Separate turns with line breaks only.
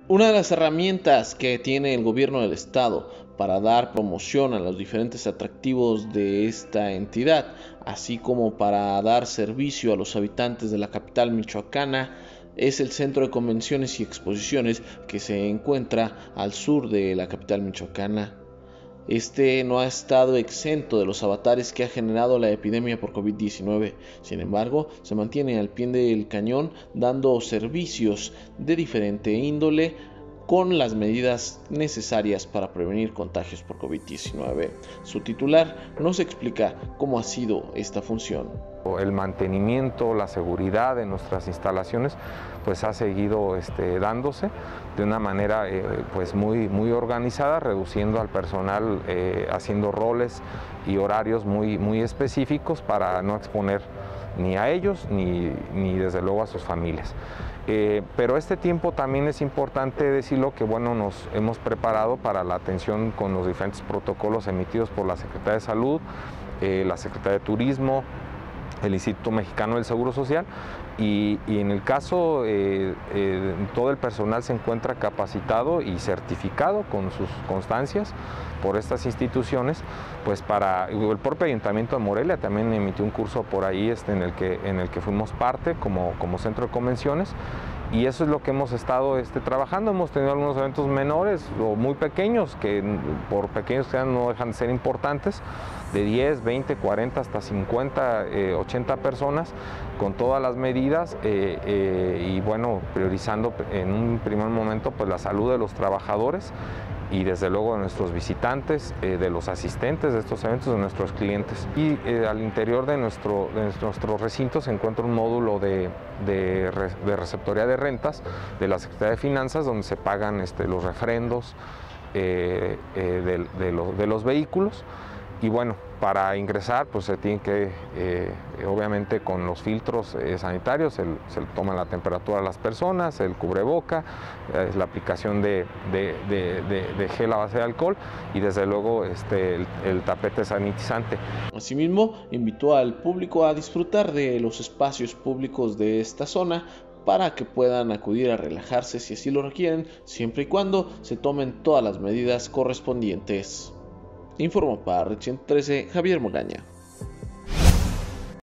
Una de las herramientas que tiene el gobierno del estado para dar promoción a los diferentes atractivos de esta entidad, así como para dar servicio a los habitantes de la capital michoacana, es el Centro de Convenciones y Exposiciones que se encuentra al sur de la capital michoacana. Este no ha estado exento de los avatares que ha generado la epidemia por COVID-19. Sin embargo, se mantiene al pie del cañón dando servicios de diferente índole con las medidas necesarias para prevenir contagios por COVID-19. Su titular nos explica cómo ha sido esta función.
El mantenimiento, la seguridad de nuestras instalaciones pues ha seguido dándose de una manera pues muy organizada, reduciendo al personal, haciendo roles y horarios muy específicos para no exponer ni a ellos ni desde luego a sus familias. Pero este tiempo también es importante decirlo que bueno, nos hemos preparado para la atención con los diferentes protocolos emitidos por la Secretaría de Salud, la Secretaría de Turismo, el Instituto Mexicano del Seguro Social y en el caso todo el personal se encuentra capacitado y certificado con sus constancias por estas instituciones, pues para el propio Ayuntamiento de Morelia también emitió un curso por ahí en el que fuimos parte como centro de convenciones. Y eso es lo que hemos estado trabajando. Hemos tenido algunos eventos menores o muy pequeños, que por pequeños que no dejan de ser importantes, de 10, 20, 40 hasta 50, 80 personas, con todas las medidas y bueno, priorizando en un primer momento pues la salud de los trabajadores y desde luego de nuestros visitantes, de los asistentes de estos eventos, de nuestros clientes. Y al interior de nuestro recinto se encuentra un módulo de receptoría de rentas de la Secretaría de Finanzas, donde se pagan los refrendos de los vehículos. Y bueno, para ingresar pues se tiene que, obviamente con los filtros sanitarios, se toma la temperatura de las personas, el cubreboca, la aplicación de gel a base de alcohol y desde luego el tapete sanitizante.
Asimismo, invitó al público a disfrutar de los espacios públicos de esta zona para que puedan acudir a relajarse si así lo requieren, siempre y cuando se tomen todas las medidas correspondientes. Informó para Red 113 Javier Mogaña.